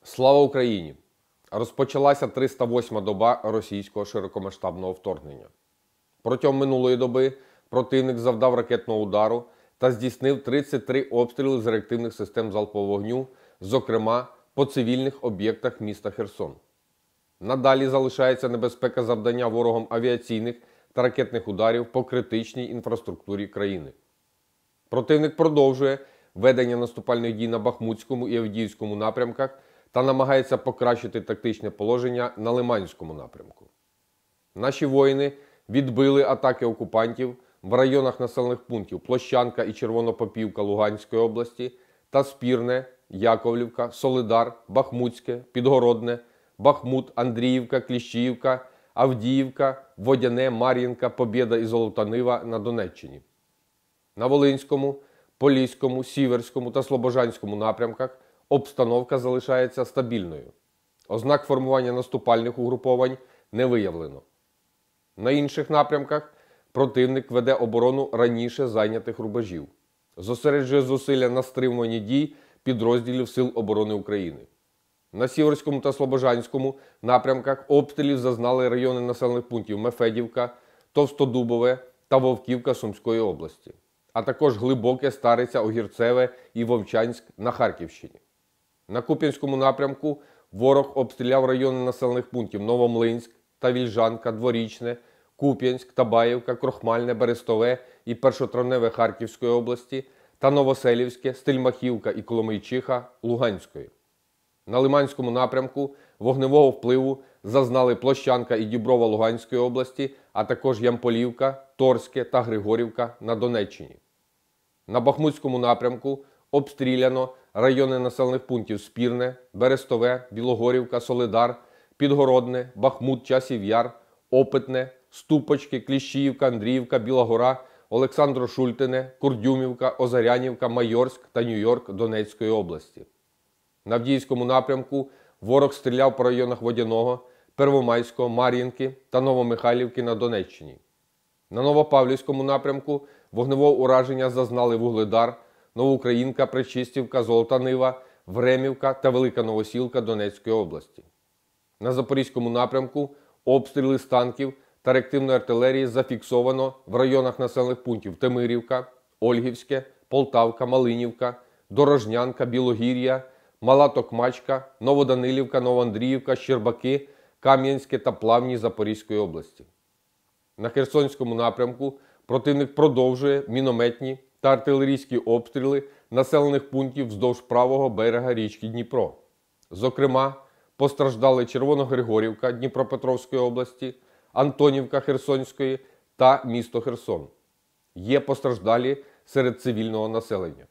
Слава Україні! Розпочалася 308-ма доба російського широкомасштабного вторгнення. Протягом минулої доби противник завдав ракетного удару та здійснив 33 обстріли з реактивних систем залпового вогню, зокрема по цивільних об'єктах міста Херсон. Надалі залишається небезпека завдання ворогом авіаційних та ракетних ударів по критичній інфраструктурі країни. Противник продовжує ведення наступальних дій на Бахмутському і Авдіївському напрямках та намагається покращити тактичне положення на Лиманському напрямку. Наші воїни відбили атаки окупантів в районах населених пунктів Площанка і Червонопопівка Луганської області та Спірне, Яковлівка, Солидар, Бахмутське, Підгородне, Бахмут, Андріївка, Кліщіївка, Авдіївка, Водяне, Мар'їнка, Побєда і Золота Нива на Донеччині. На Волинському, Поліському, Сіверському та Слобожанському напрямках обстановка залишається стабільною. Ознак формування наступальних угруповань не виявлено. На інших напрямках противник веде оборону раніше зайнятих рубежів. Зосереджує зусилля на стримуванні дій підрозділів Сил оборони України. На Сіверському та Слобожанському напрямках обстрілів зазнали райони населених пунктів Мефедівка, Товстодубове та Вовківка Сумської області, а також Глибоке, Стариця, Огірцеве і Вовчанськ на Харківщині. На Куп'янському напрямку ворог обстріляв райони населених пунктів Новомлинськ та Вільжанка, Дворічне, Куп'янськ, Табаївка, Крохмальне, Берестове і Першотравневе Харківської області та Новоселівське, Стельмахівка і Коломийчиха Луганської. На Лиманському напрямку вогневого впливу зазнали Площанка і Діброва Луганської області, а також Ямполівка, Торське та Григорівка на Донеччині. На Бахмутському напрямку обстріляно райони населених пунктів Спірне, Берестове, Білогорівка, Солидар, Підгородне, Бахмут, Часів Яр, Опитне, Ступочки, Кліщіївка, Андріївка, Біла Гора, Олександро-Шультине, Курдюмівка, Озарянівка, Майорськ та Нью-Йорк Донецької області. На Авдіївському напрямку ворог стріляв по районах Водяного, Первомайського, Мар'їнки та Новомихайлівки на Донеччині. На Новопавлівському напрямку вогневого ураження зазнали Вугледар, Новоукраїнка, Пречистівка, Золота Нива, Времівка та Велика Новосілка Донецької області. На Запорізькому напрямку обстріли з танків та реактивної артилерії зафіксовано в районах населених пунктів Темирівка, Ольгівське, Полтавка, Малинівка, Дорожнянка, Білогір'я, Мала Токмачка, Новоданилівка, Новоандріївка, Щербаки, Кам'янське та Плавні Запорізької області. На Херсонському напрямку противник продовжує мінометні та артилерійські обстріли населених пунктів вздовж правого берега річки Дніпро. Зокрема, постраждали Червоногригорівка Дніпропетровської області, Антонівка Херсонської та місто Херсон. Є постраждалі серед цивільного населення.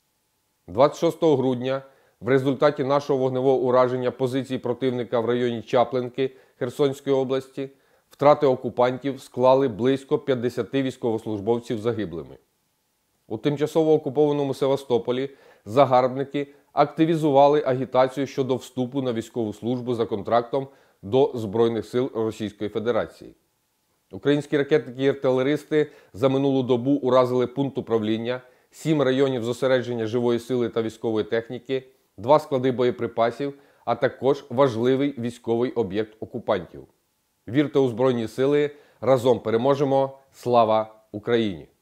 26 грудня в результаті нашого вогневого ураження позицій противника в районі Чаплинки Херсонської області втрати окупантів склали близько 50 військовослужбовців загиблими. У тимчасово окупованому Севастополі загарбники активізували агітацію щодо вступу на військову службу за контрактом до Збройних сил Російської Федерації. Українські ракетники і артилеристи за минулу добу уразили пункт управління, 7 районів зосередження живої сили та військової техніки, 2 склади боєприпасів, а також важливий військовий об'єкт окупантів. Вірте у Збройні сили, разом переможемо! Слава Україні!